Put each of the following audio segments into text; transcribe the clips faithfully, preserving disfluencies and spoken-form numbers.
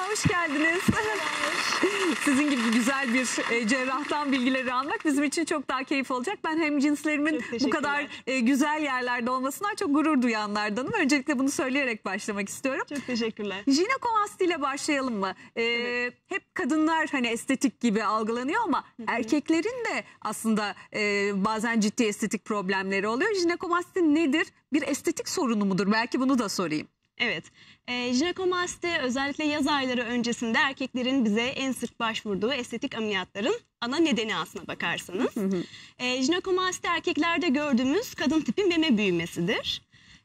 hoş geldiniz. Sizin gibi güzel bir e, cerrahtan bilgileri almak bizim için çok daha keyif olacak. Ben hem cinslerimin bu kadar e, güzel yerlerde olmasından çok gurur duyanlardanım. Öncelikle bunu söyleyerek başlamak istiyorum. Çok teşekkürler. Jinekomasti ile başlayalım mı? E, evet. Hep kadınlar hani estetik gibi algılanıyor ama Hı -hı. erkeklerin de aslında e, bazen ciddi estetik problemleri oluyor. Jinekomasti nedir? Bir estetik sorunu mudur? Belki bunu da sorayım. Evet, e, jinekomasti özellikle yaz ayları öncesinde erkeklerin bize en sık başvurduğu estetik ameliyatların ana nedeni aslına bakarsanız. Hı hı. E, jinekomasti erkeklerde gördüğümüz kadın tipi meme büyümesidir.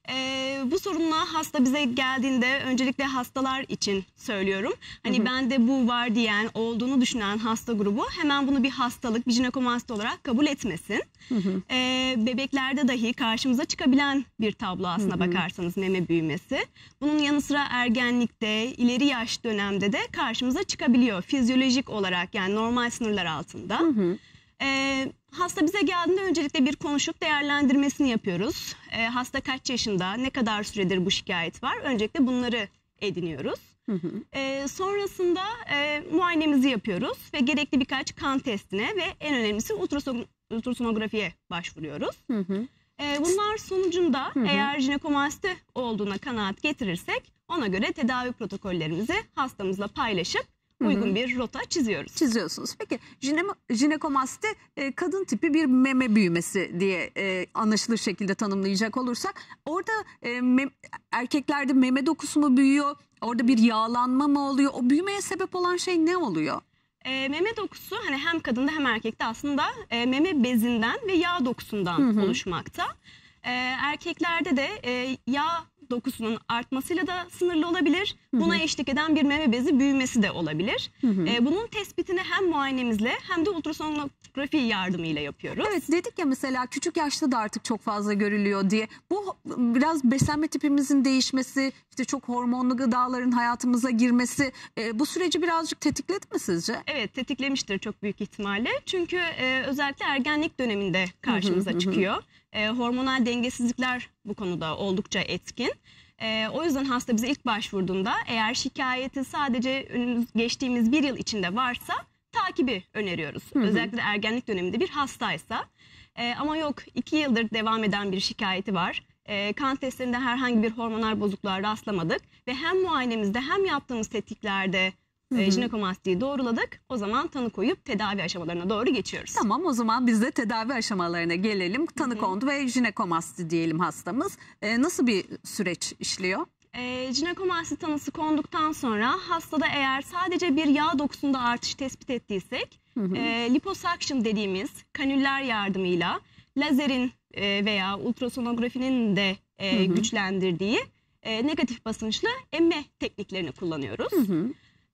E, bu sorunla hasta bize geldiğinde öncelikle hastalar için söylüyorum. Hani hı hı. bende bu var diyen, olduğunu düşünen hasta grubu hemen bunu bir hastalık, bir jinekomasti olarak kabul etmesin. Hı hı. E, bebeklerde dahi karşımıza çıkabilen bir tablo aslına hı hı. bakarsanız meme büyümesi. Bunun yanı sıra ergenlikte, ileri yaş dönemde de karşımıza çıkabiliyor fizyolojik olarak, yani normal sınırlar altında. Hı hı. E, hasta bize geldiğinde öncelikle bir konuşup değerlendirmesini yapıyoruz. E, hasta kaç yaşında, ne kadar süredir bu şikayet var? Öncelikle bunları ediniyoruz. Hı hı. E, sonrasında e, muayenemizi yapıyoruz ve gerekli birkaç kan testine ve en önemlisi ultrason ultrasonografiye başvuruyoruz. Hı hı. E, bunlar sonucunda hı hı. eğer jinekomasti olduğuna kanaat getirirsek ona göre tedavi protokollerimizi hastamızla paylaşıp uygun Hı -hı. bir rota çiziyoruz. Çiziyorsunuz. Peki jinekomasti e, kadın tipi bir meme büyümesi diye e, anlaşılır şekilde tanımlayacak olursak orada e, mem erkeklerde meme dokusu mu büyüyor? Orada bir yağlanma mı oluyor? O büyümeye sebep olan şey ne oluyor? E, meme dokusu hani hem kadında hem erkekte aslında e, meme bezinden ve yağ dokusundan Hı -hı. oluşmakta. E, erkeklerde de e, yağ dokusunun artmasıyla da sınırlı olabilir. Buna hı hı. eşlik eden bir meme bezi büyümesi de olabilir. Hı hı. E, bunun tespitini hem muayenemizle hem de ultrasonografi yardımıyla yapıyoruz. Evet, dedik ya mesela küçük yaşta da artık çok fazla görülüyor diye. Bu biraz beslenme tipimizin değişmesi, işte çok hormonlu gıdaların hayatımıza girmesi e, bu süreci birazcık tetikledi mi sizce? Evet, tetiklemiştir çok büyük ihtimalle. Çünkü e, özellikle ergenlik döneminde karşımıza hı hı hı. çıkıyor. E, hormonal dengesizlikler bu konuda oldukça etkin. E, o yüzden hasta bize ilk başvurduğunda eğer şikayeti sadece önümüz, geçtiğimiz bir yıl içinde varsa takibi öneriyoruz. Hı hı. Özellikle ergenlik döneminde bir hastaysa. E, ama yok iki yıldır devam eden bir şikayeti var. E, kan testlerinde herhangi bir hormonal bozukluğa rastlamadık. Ve hem muayenemizde hem yaptığımız tetkiklerde E, jinekomastiyi doğruladık. O zaman tanı koyup tedavi aşamalarına doğru geçiyoruz. Tamam, o zaman biz de tedavi aşamalarına gelelim. Tanı kondu ve jinekomasti diyelim hastamız. E, nasıl bir süreç işliyor? E, jinekomasti tanısı konduktan sonra hastada eğer sadece bir yağ dokusunda artış tespit ettiysek hı hı. E, liposuction dediğimiz kanüller yardımıyla lazerin e, veya ultrasonografinin de e, hı hı. güçlendirdiği e, negatif basınçlı emme tekniklerini kullanıyoruz. Hı hı.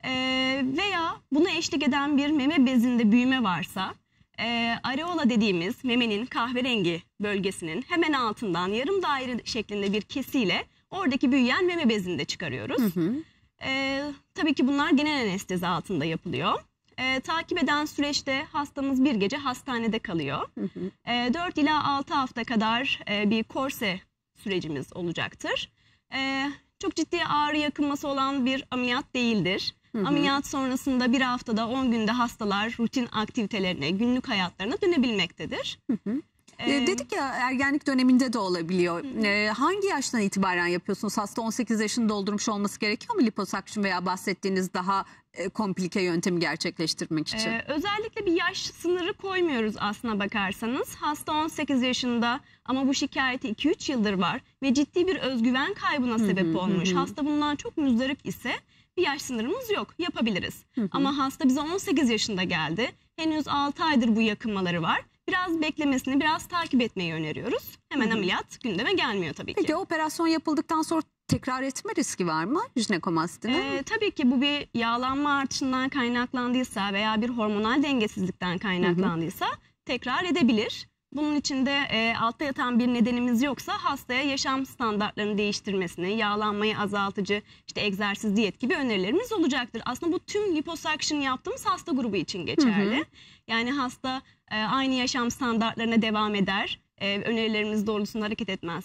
Ee, veya buna eşlik eden bir meme bezinde büyüme varsa e, areola dediğimiz memenin kahverengi bölgesinin hemen altından yarım daire şeklinde bir kesiyle oradaki büyüyen meme bezini de çıkarıyoruz. Hı hı. Ee, tabii ki bunlar genel anestezi altında yapılıyor. Ee, takip eden süreçte hastamız bir gece hastanede kalıyor. Hı hı. Ee, dört ila altı hafta kadar e, bir korse sürecimiz olacaktır. Ee, çok ciddi ağrı yakınması olan bir ameliyat değildir. Hı hı. Ameliyat sonrasında bir haftada on günde hastalar rutin aktivitelerine, günlük hayatlarına dönebilmektedir. Hı hı. Ee, Dedik ya ergenlik döneminde de olabiliyor. Hı hı. Ee, hangi yaştan itibaren yapıyorsunuz? Hasta on sekiz yaşını doldurmuş olması gerekiyor mu liposuction veya bahsettiğiniz daha e, komplike yöntemi gerçekleştirmek için? Ee, özellikle bir yaş sınırı koymuyoruz aslına bakarsanız. Hasta on sekiz yaşında ama bu şikayeti iki üç yıldır var ve ciddi bir özgüven kaybına hı hı, sebep olmuş. Hı hı. Hasta bundan çok müzdarip ise bir yaş sınırımız yok, yapabiliriz. Hı hı. Ama hasta bize on sekiz yaşında geldi. Henüz altı aydır bu yakınmaları var. Biraz beklemesini, biraz takip etmeyi öneriyoruz. Hemen hı hı. ameliyat gündeme gelmiyor tabii ki. Peki operasyon yapıldıktan sonra tekrar etme riski var mı jinekomastinin? Ee, tabii ki bu bir yağlanma artışından kaynaklandıysa veya bir hormonal dengesizlikten kaynaklandıysa hı hı. tekrar edebilir. Bunun için de e, altta yatan bir nedenimiz yoksa hastaya yaşam standartlarını değiştirmesini, yağlanmayı azaltıcı, işte egzersiz, diyet gibi önerilerimiz olacaktır. Aslında bu tüm liposuction yaptığımız hasta grubu için geçerli. Hı hı. Yani hasta e, aynı yaşam standartlarına devam eder, e, önerilerimiz doğrultusunda hareket etmezse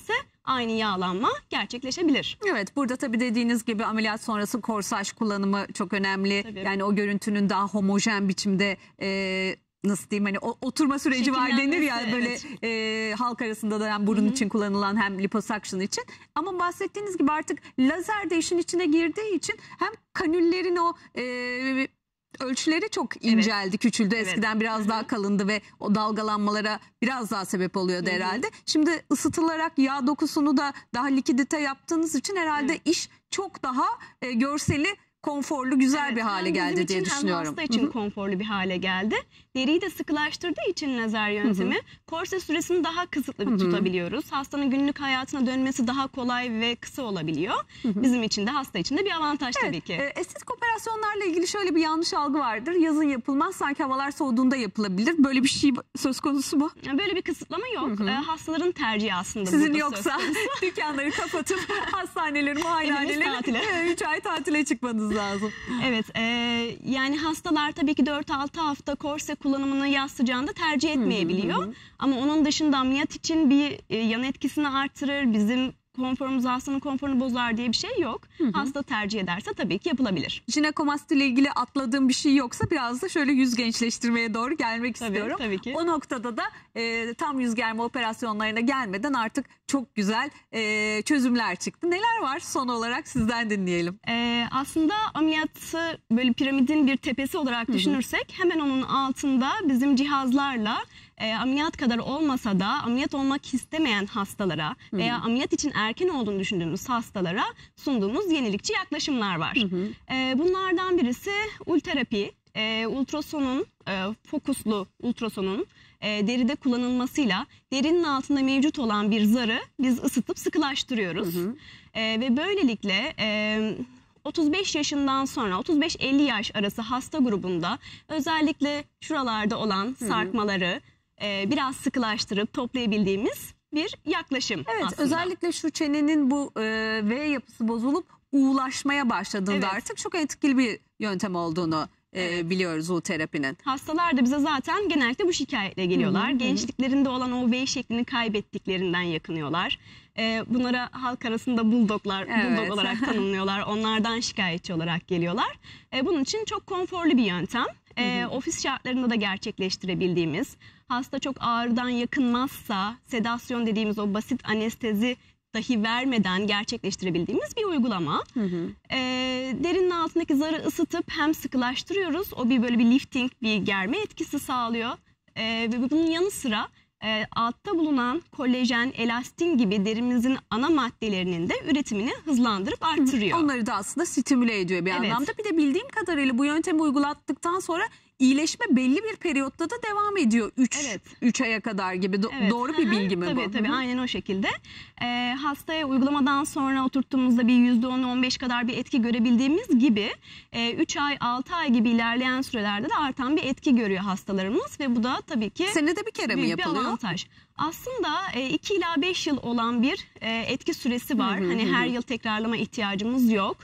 aynı yağlanma gerçekleşebilir. Evet, burada tabii dediğiniz gibi ameliyat sonrası korsaj kullanımı çok önemli. Tabii. Yani o görüntünün daha homojen biçimde e, nasıl diyeyim, hani o, oturma süreci var denir ya böyle, evet. e, halk arasında da hem burun Hı -hı. için kullanılan hem liposuction için. Ama bahsettiğiniz gibi artık lazer de işin içine girdiği için hem kanüllerin o e, ölçüleri çok inceldi, evet. küçüldü. Eskiden evet. biraz Hı -hı. daha kalındı ve o dalgalanmalara biraz daha sebep oluyordu Hı -hı. herhalde. Şimdi ısıtılarak yağ dokusunu da daha likidite yaptığınız için herhalde evet. iş çok daha e, görseli konforlu, güzel evet, bir hale geldi diye için, düşünüyorum. Hem hasta için Hı -hı. konforlu bir hale geldi. Deriyi de sıkılaştırdığı için lazer yöntemi Hı -hı. korse süresini daha kısıtlı Hı -hı. tutabiliyoruz. Hastanın günlük hayatına dönmesi daha kolay ve kısa olabiliyor. Hı -hı. Bizim için de hasta için de bir avantaj evet, tabii ki. E, estetik operasyonlarla ilgili şöyle bir yanlış algı vardır. Yazın yapılmaz, sanki havalar soğuduğunda yapılabilir. Böyle bir şey söz konusu mu? Böyle bir kısıtlama yok. Hı -hı. E, hastaların tercihi aslında. Sizin yoksa dükkanları kapatıp hastaneleri, muayenehaneleri üç ay tatile çıkmanız lazım. Evet, e, yani hastalar tabii ki dört altı hafta korse kullanımını yaz sıcağında tercih etmeyebiliyor. Hı hı hı. Ama onun dışında ameliyat için bir e, yan etkisini artırır, bizim konforumuz, hastanın konforunu bozar diye bir şey yok. Hı hı. Hasta tercih ederse tabii ki yapılabilir. Jinekomasti ile ilgili atladığım bir şey yoksa biraz da şöyle yüz gençleştirmeye doğru gelmek tabii, istiyorum. Tabii ki. O noktada da e, tam yüz germe operasyonlarına gelmeden artık çok güzel e, çözümler çıktı. Neler var, son olarak sizden dinleyelim. E, aslında ameliyatı böyle piramidin bir tepesi olarak düşünürsek, hı hı. hemen onun altında bizim cihazlarla E, ameliyat kadar olmasa da ameliyat olmak istemeyen hastalara Hı -hı. veya ameliyat için erken olduğunu düşündüğümüz hastalara sunduğumuz yenilikçi yaklaşımlar var. Hı -hı. E, bunlardan birisi ulterapi, e, ultrasonun, e, fokuslu ultrasonun e, deride kullanılmasıyla derinin altında mevcut olan bir zarı biz ısıtıp sıkılaştırıyoruz. Hı -hı. E, ve böylelikle E, otuz beş yaşından sonra otuz beş elli yaş arası hasta grubunda özellikle şuralarda olan sarkmaları, Hı -hı. Ee, biraz sıkılaştırıp toplayabildiğimiz bir yaklaşım evet, aslında. Özellikle şu çenenin bu e, V yapısı bozulup uğulaşmaya başladığında evet. artık çok etkili bir yöntem olduğunu e, evet. biliyoruz U terapinin. Hastalar da bize zaten genellikle bu şikayetle geliyorlar. Hı -hı. Gençliklerinde olan o V şeklini kaybettiklerinden yakınıyorlar. Ee, bunlara halk arasında buldoglar, evet. buldog olarak tanımlıyorlar. Onlardan şikayetçi olarak geliyorlar. Ee, bunun için çok konforlu bir yöntem. Ee, hı hı. Ofis şartlarında da gerçekleştirebildiğimiz, hasta çok ağrıdan yakınmazsa sedasyon dediğimiz o basit anestezi dahi vermeden gerçekleştirebildiğimiz bir uygulama. Hı hı. Ee, derinin altındaki zarı ısıtıp hem sıkılaştırıyoruz. O bir böyle bir lifting, bir germe etkisi sağlıyor. Ee, ve bunun yanı sıra e, altta bulunan kolajen, elastin gibi derimizin ana maddelerinin de üretimini hızlandırıp artırıyor. Onları da aslında stimüle ediyor bir evet. anlamda. Bir de bildiğim kadarıyla bu yöntemi uygulattıktan sonra iyileşme belli bir periyotta da devam ediyor. üç aya kadar gibi. Do evet. Doğru bir bilgi mi tabii, bu? Tabii aynen o şekilde. Ee, hastaya uygulamadan sonra oturttuğumuzda bir yüzde on on beş kadar bir etki görebildiğimiz gibi e, üç ay altı ay gibi ilerleyen sürelerde de artan bir etki görüyor hastalarımız ve bu da tabii ki senede bir kere mi yapılıyor? Bir avantaj. Aslında iki ila beş yıl olan bir etki süresi var. Hı hı, hani hı. her yıl tekrarlama ihtiyacımız yok.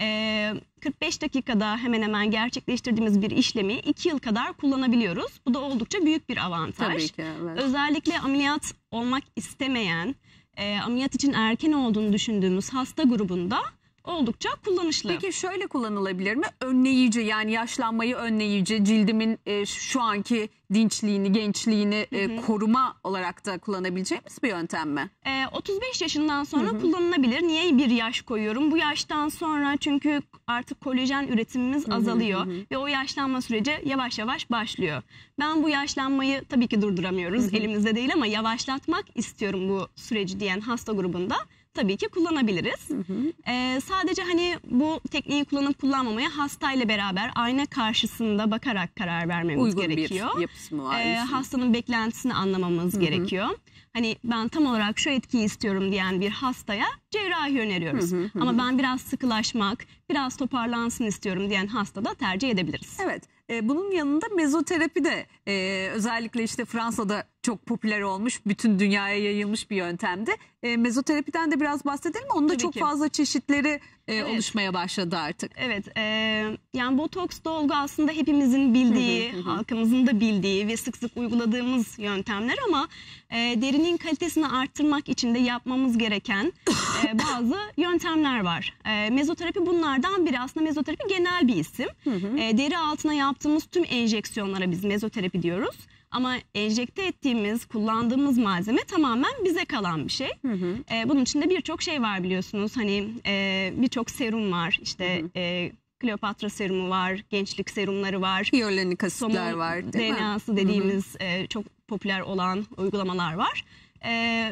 kırk beş dakikada hemen hemen gerçekleştirdiğimiz bir işlemi iki yıl kadar kullanabiliyoruz. Bu da oldukça büyük bir avantaj. Tabii ki, evet. Özellikle ameliyat olmak istemeyen, ameliyat için erken olduğunu düşündüğümüz hasta grubunda oldukça kullanışlı. Peki şöyle kullanılabilir mi? Önleyici, yani yaşlanmayı önleyici, cildimin e, şu anki dinçliğini, gençliğini e, hı hı. koruma olarak da kullanabileceğimiz bir yöntem mi? E, otuz beş yaşından sonra hı hı. kullanılabilir. Niye bir yaş koyuyorum? Bu yaştan sonra çünkü artık kolajen üretimimiz hı hı. azalıyor hı hı. ve o yaşlanma süreci yavaş yavaş başlıyor. Ben bu yaşlanmayı tabii ki durduramıyoruz. Hı hı. Elimizde değil ama yavaşlatmak istiyorum bu süreci diyen hasta grubunda tabii ki kullanabiliriz. Hı hı. Ee, sadece hani bu tekniği kullanıp kullanmamaya hastayla beraber ayna karşısında bakarak karar vermemiz Uygun gerekiyor. Uygun bir yapısı mı var? Ee, hastanın beklentisini anlamamız hı hı. gerekiyor. Hani ben tam olarak şu etkiyi istiyorum diyen bir hastaya cerrahi öneriyoruz. Hı hı hı. Ama ben biraz sıkılaşmak, biraz toparlansın istiyorum diyen hasta da tercih edebiliriz. Evet. E, bunun yanında mezoterapi de e, özellikle işte Fransa'da çok popüler olmuş, bütün dünyaya yayılmış bir yöntemdi. E, mezoterapiden de biraz bahsedelim. Onda Tabii çok ki. fazla çeşitleri e, Evet. oluşmaya başladı artık. Evet, e, yani botoks dolgu aslında hepimizin bildiği, halkımızın da bildiği ve sık sık uyguladığımız yöntemler ama e, derinin kalitesini arttırmak için de yapmamız gereken e, bazı yöntemler var. E, mezoterapi bunlardan biri. Aslında mezoterapi genel bir isim. E, deri altına yaptığımız tüm enjeksiyonlara biz mezoterapi diyoruz. Ama enjekte ettiğimiz, kullandığımız malzeme tamamen bize kalan bir şey. Hı hı. E, bunun içinde birçok şey var biliyorsunuz. Hani e, birçok serum var. İşte hı hı. E, Kleopatra serumu var, gençlik serumları var. Hyaluronik asitler Somun var değil D mi? N A'sı dediğimiz hı hı. E, çok popüler olan uygulamalar var. E,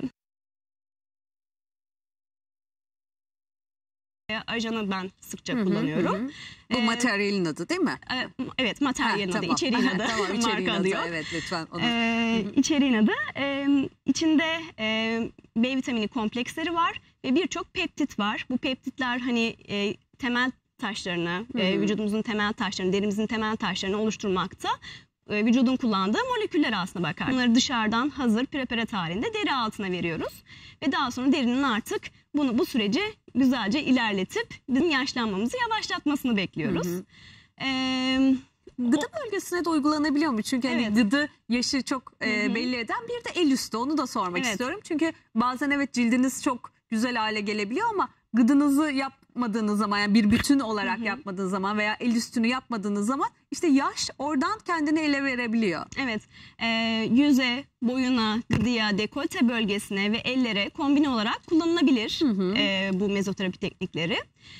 Ajanı ben sıkça hı hı, kullanıyorum. Hı. Bu ee, materyalin adı değil mi? E, evet, materyalin ha, adı, tamam. içeriğin adı. Tamam, içeriğin marka adı. Diyor. Evet, lütfen. Onu. Ee, içeriğin adı. Ee, içinde e, B vitamini kompleksleri var ve birçok peptit var. Bu peptitler hani e, temel taşlarını, e, vücudumuzun temel taşlarını, derimizin temel taşlarını oluşturmakta. E, vücudun kullandığı moleküller aslına bakar. Bunları dışarıdan hazır preparat halinde deri altına veriyoruz. Ve daha sonra derinin artık bunu bu süreci güzelce ilerletip bizim yaşlanmamızı yavaşlatmasını bekliyoruz. Hı hı. Ee, Gıdı o, bölgesine de uygulanabiliyor mu? Çünkü evet. hani gıdı yaşı çok e, belli eden bir de el üstü, onu da sormak evet. istiyorum. Çünkü bazen evet cildiniz çok güzel hale gelebiliyor ama gıdınızı yapmadığınız zaman, yani bir bütün olarak hı hı. yapmadığınız zaman veya el üstünü yapmadığınız zaman işte yaş oradan kendini ele verebiliyor. Evet, e, yüze, boyuna, gıdıya, dekolte bölgesine ve ellere kombine olarak kullanılabilir hı hı. E, bu mezoterapi teknikleri.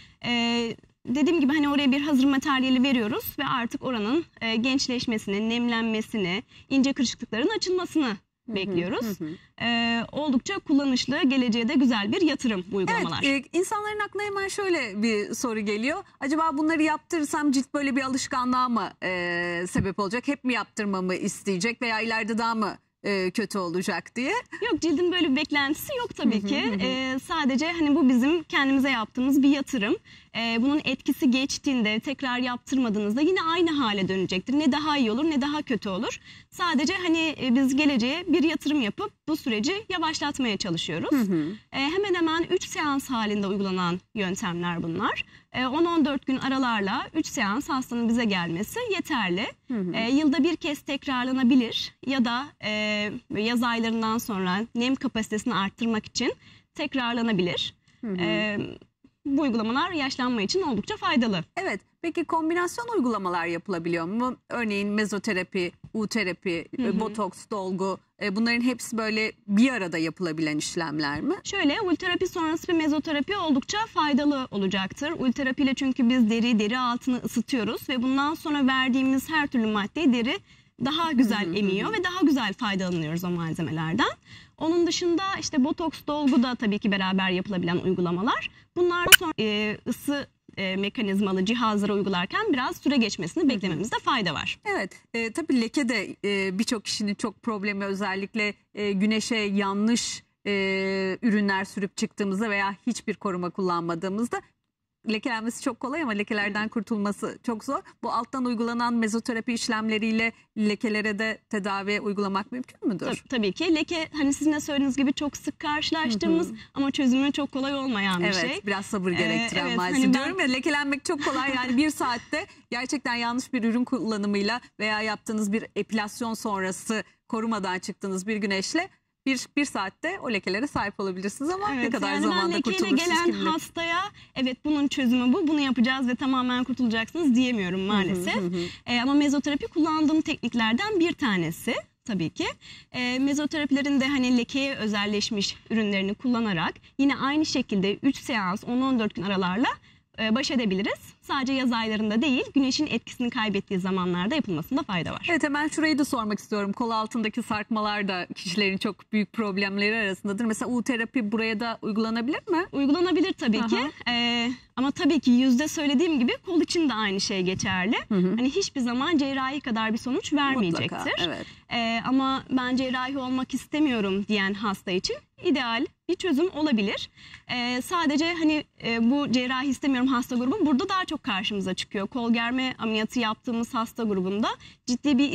E, dediğim gibi hani oraya bir hazır materyali veriyoruz ve artık oranın e, gençleşmesini, nemlenmesini, ince kırışıklıkların açılmasını bekliyoruz. Hı hı. Ee, oldukça kullanışlı, geleceğe de güzel bir yatırım bu uygulamalar. Evet, e, insanların aklına hemen şöyle bir soru geliyor. Acaba bunları yaptırırsam cilt böyle bir alışkanlığa mı e, sebep olacak? Hep mi yaptırmamı isteyecek veya ileride daha mı e, kötü olacak diye? Yok, cildin böyle bir beklentisi yok tabii ki. E, sadece hani bu bizim kendimize yaptığımız bir yatırım. E, bunun etkisi geçtiğinde tekrar yaptırmadığınızda yine aynı hale dönecektir. Ne daha iyi olur ne daha kötü olur. Sadece hani e, biz geleceğe bir yatırım yapıp bu süreci yavaşlatmaya çalışıyoruz. Hı hı. E, hemen hemen üç seans halinde uygulanan yöntemler bunlar. E, on on dört gün aralarla üç seans hastanın bize gelmesi yeterli. Hı hı. E, yılda bir kez tekrarlanabilir ya da e, yaz aylarından sonra nem kapasitesini arttırmak için tekrarlanabilir. Hı hı. E, Bu uygulamalar yaşlanma için oldukça faydalı. Evet. Peki kombinasyon uygulamalar yapılabiliyor mu? Örneğin mezoterapi, U-terapi, hı hı. botoks, dolgu, bunların hepsi böyle bir arada yapılabilen işlemler mi? Şöyle, ulterapi sonrası bir mezoterapi oldukça faydalı olacaktır. Ulterapi ile çünkü biz deri, deri altını ısıtıyoruz ve bundan sonra verdiğimiz her türlü maddeyi deri daha güzel emiyor ve daha güzel faydalanıyoruz o malzemelerden. Onun dışında işte botoks, dolgu da tabii ki beraber yapılabilen uygulamalar. Bunlardan sonra e, ısı e, mekanizmalı cihazlara uygularken biraz süre geçmesini beklememizde fayda var. Evet, e, tabii leke de e, birçok kişinin çok problemi, özellikle e, güneşe yanlış e, ürünler sürüp çıktığımızda veya hiçbir koruma kullanmadığımızda lekelenmesi çok kolay ama lekelerden kurtulması çok zor. Bu alttan uygulanan mezoterapi işlemleriyle lekelere de tedavi uygulamak mümkün müdür? Tabii, tabii ki. Leke hani sizin de söylediğiniz gibi çok sık karşılaştığımız hı hı. ama çözümü çok kolay olmayan bir evet, şey. Evet, biraz sabır gerektiren ee, evet, malzeme. Hani ben... Diyorum ya, lekelenmek çok kolay, yani bir saatte gerçekten yanlış bir ürün kullanımıyla veya yaptığınız bir epilasyon sonrası korumadan çıktığınız bir güneşle Bir, bir saatte o lekelere sahip olabilirsiniz ama evet, ne kadar yani zamanda kurtulursunuz? Gelen kimlik? Hastaya evet bunun çözümü bu, bunu yapacağız ve tamamen kurtulacaksınız diyemiyorum maalesef. Hı hı hı. E, ama mezoterapi kullandığım tekniklerden bir tanesi tabii ki. E, mezoterapilerin de hani lekeye özelleşmiş ürünlerini kullanarak yine aynı şekilde üç seans on on dört gün aralarla baş edebiliriz. Sadece yaz aylarında değil, güneşin etkisini kaybettiği zamanlarda yapılmasında fayda var. Evet, hemen şurayı da sormak istiyorum. Kol altındaki sarkmalar da kişilerin çok büyük problemleri arasındadır. Mesela U-terapi buraya da uygulanabilir mi? Uygulanabilir tabii Aha. ki. Ee, ama tabii ki yüzde söylediğim gibi kol için de aynı şey geçerli. Hı hı. Hani hiçbir zaman cerrahi kadar bir sonuç vermeyecektir. Mutlaka, evet. Ee, ama ben cerrahi olmak istemiyorum diyen hasta için ideal bir çözüm olabilir. Ee, sadece hani e, bu cerrahi istemiyorum hasta grubu burada daha çok karşımıza çıkıyor. Kol germe ameliyatı yaptığımız hasta grubunda ciddi bir iz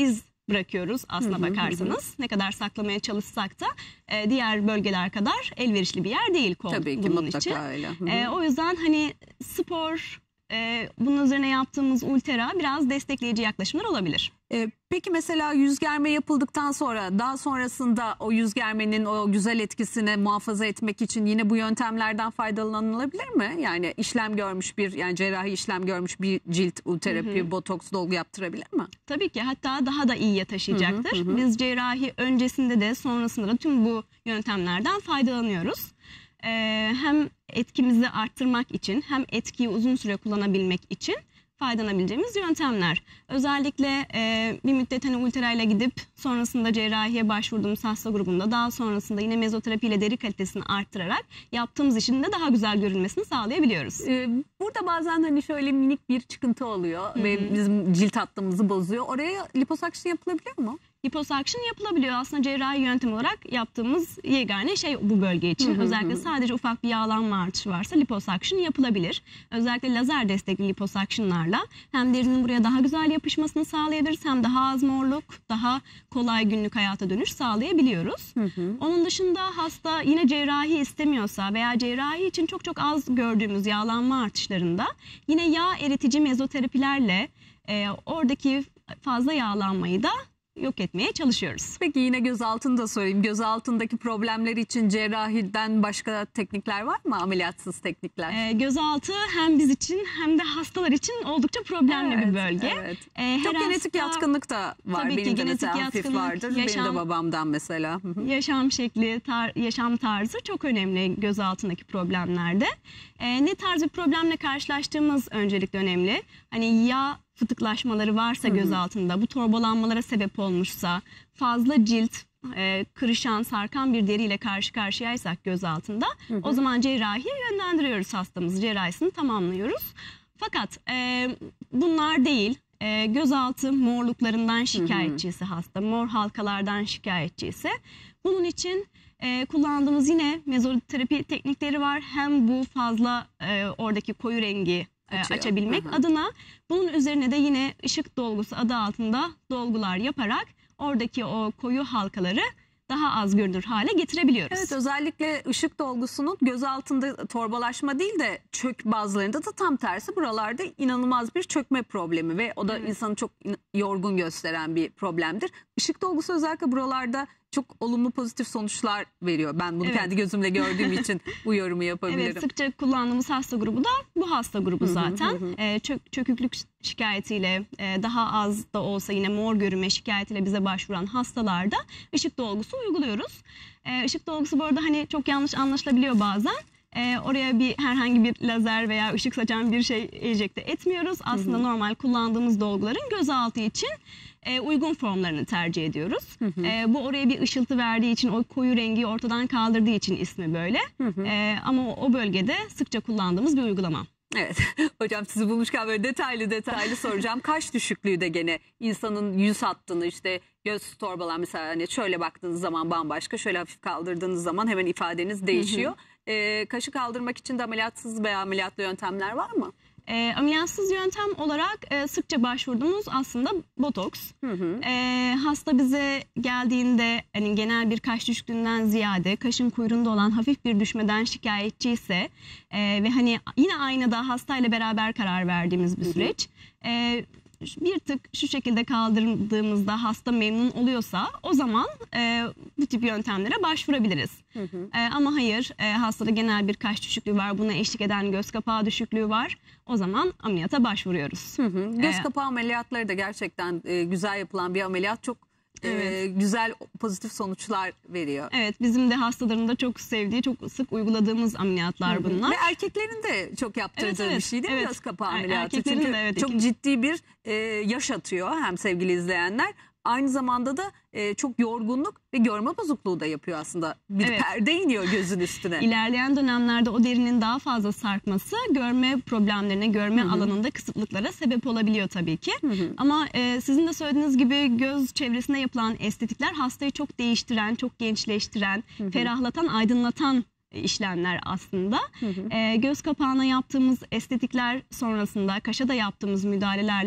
bırakıyoruz aslına bakarsanız. Ne kadar saklamaya çalışsak da e, diğer bölgeler kadar elverişli bir yer değil kol. Tabii ki bunun mutlaka için. öyle. Hı hı. E, o yüzden hani spor, e, bunun üzerine yaptığımız ultera biraz destekleyici yaklaşımlar olabilir. Ee, peki mesela yüz germe yapıldıktan sonra daha sonrasında o yüz germenin o güzel etkisini muhafaza etmek için yine bu yöntemlerden faydalanılabilir mi? Yani işlem görmüş bir yani cerrahi işlem görmüş bir cilt ulterapi, hı hı. botoks, dolgu yaptırabilir mi? Tabii ki, hatta daha da iyiye taşıyacaktır. Hı hı hı. Biz cerrahi öncesinde de sonrasında da tüm bu yöntemlerden faydalanıyoruz. Ee, hem etkimizi arttırmak için hem etkiyi uzun süre kullanabilmek için faydalanabileceğimiz yöntemler. Özellikle e, bir müddet hani ultera ile gidip sonrasında cerrahiye başvurduğumuz hasta grubunda daha sonrasında yine mezoterapi ile deri kalitesini arttırarak yaptığımız işin de daha güzel görünmesini sağlayabiliyoruz. Ee, burada bazen hani şöyle minik bir çıkıntı oluyor Hı-hı. ve bizim cilt hattımızı bozuyor. Oraya liposuction yapılabiliyor mu? Liposuction yapılabiliyor. Aslında cerrahi yöntem olarak yaptığımız yegane şey bu bölge için. Hı hı, Özellikle hı. sadece ufak bir yağlanma artışı varsa liposuction yapılabilir. Özellikle lazer destekli liposuctionlarla hem derinin buraya daha güzel yapışmasını sağlayabiliriz, hem daha az morluk, daha kolay günlük hayata dönüş sağlayabiliyoruz. Hı hı. Onun dışında hasta yine cerrahi istemiyorsa veya cerrahi için çok çok az gördüğümüz yağlanma artışlarında yine yağ eritici mezoterapilerle e, oradaki fazla yağlanmayı da yok etmeye çalışıyoruz. Peki yine göz altını da sorayım. Göz altındaki problemler için cerrahiden başka teknikler var mı? Ameliyatsız teknikler. Ee, gözaltı hem biz için hem de hastalar için oldukça problemli evet, bir bölge. Evet. Ee, Çok genetik hasta, yatkınlık da var. Tabii Benim ki, de mesela hafif vardır. Yaşam, Benim de babamdan mesela. yaşam şekli, tar, yaşam tarzı çok önemli göz altındaki problemlerde. Ee, ne tarz bir problemle karşılaştığımız öncelikle önemli. Hani yağ fıtıklaşmaları varsa Hı-hı. göz altında, bu torbalanmalara sebep olmuşsa, fazla cilt, e, kırışan, sarkan bir deriyle karşı karşıyaysak göz altında, Hı-hı. o zaman cerrahiye yönlendiriyoruz hastamızı, cerrahisini tamamlıyoruz. Fakat e, bunlar değil, e, gözaltı morluklarından şikayetçiyse hasta, mor halkalardan şikayetçiyse, bunun için e, kullandığımız yine mezoterapi teknikleri var. Hem bu fazla e, oradaki koyu rengi Açıyor. açabilmek Hı-hı. adına, bunun üzerine de yine ışık dolgusu adı altında dolgular yaparak oradaki o koyu halkaları daha az görünür hale getirebiliyoruz. Evet, özellikle ışık dolgusunun göz altında torbalaşma değil de çök bazılarında da tam tersi, buralarda inanılmaz bir çökme problemi ve o da evet. insanı çok yorgun gösteren bir problemdir. Işık dolgusu özellikle buralarda çok olumlu pozitif sonuçlar veriyor. Ben bunu evet. kendi gözümle gördüğüm için bu yorumu yapabilirim. Evet, sıkça kullandığımız hasta grubu da bu hasta grubu zaten. ee, çök, çöküklük şikayetiyle e, daha az da olsa yine mor görünme şikayetiyle bize başvuran hastalarda işık dolgusu uyguluyoruz. Ee, ışık dolgusu bu arada hani çok yanlış anlaşılabiliyor bazen. Ee, oraya bir herhangi bir lazer veya ışık saçan bir şey enjekte etmiyoruz. Aslında hı hı. normal kullandığımız dolguların gözaltı için e, uygun formlarını tercih ediyoruz. Hı hı. E, bu oraya bir ışıltı verdiği için, o koyu rengi ortadan kaldırdığı için ismi böyle. Hı hı. E, ama o, o bölgede sıkça kullandığımız bir uygulama. Evet hocam, sizi bulmuşken böyle detaylı detaylı soracağım. Kaş düşüklüğü de gene insanın yüz hattını, işte göz torbalan mesela, hani şöyle baktığınız zaman bambaşka, şöyle hafif kaldırdığınız zaman hemen ifadeniz değişiyor. Hı hı. E, kaşı kaldırmak için de ameliyatsız veya ameliyatlı yöntemler var mı? E, ameliyatsız yöntem olarak e, sıkça başvurduğumuz aslında botoks. Hı hı. E, hasta bize geldiğinde hani genel bir kaş düşüklüğünden ziyade kaşın kuyruğunda olan hafif bir düşmeden şikayetçi ise e, ve hani yine aynada hastayla beraber karar verdiğimiz bir süreç. Hı hı. E, bir tık şu şekilde kaldırdığımızda hasta memnun oluyorsa o zaman e, bu tip yöntemlere başvurabiliriz. Hı hı. E, ama hayır, e, hastada genel bir kaş düşüklüğü var, buna eşlik eden göz kapağı düşüklüğü var, o zaman ameliyata başvuruyoruz. Hı hı. Göz ee, kapağı ameliyatları da gerçekten e, güzel yapılan bir ameliyat, çok evet. e, güzel pozitif sonuçlar veriyor. Evet, bizim de hastaların da çok sevdiği, çok sık uyguladığımız ameliyatlar, hı hı. bunlar. Ve erkeklerin de çok yaptırdığı evet, evet. bir şey değil mi evet. göz kapağı ameliyatı? Erkeklerin Çünkü de, evet, çok ikinci... ciddi bir e, yaş atıyor hem sevgili izleyenler. Aynı zamanda da e, çok yorgunluk ve görme bozukluğu da yapıyor aslında. Bir evet. perde iniyor gözün üstüne. İlerleyen dönemlerde o derinin daha fazla sarkması görme problemlerine, görme hı hı. alanında kısıtlıklara sebep olabiliyor tabii ki. Hı hı. Ama e, sizin de söylediğiniz gibi göz çevresinde yapılan estetikler hastayı çok değiştiren, çok gençleştiren, hı hı. ferahlatan, aydınlatan işlemler aslında. Hı hı. E, göz kapağına yaptığımız estetikler sonrasında kaşa da yaptığımız müdahalelerle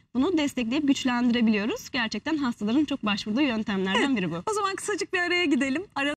bunu destekleyip güçlendirebiliyoruz. Gerçekten hastaların çok başvurduğu yöntemlerden biri bu. O zaman kısacık bir araya gidelim. Ara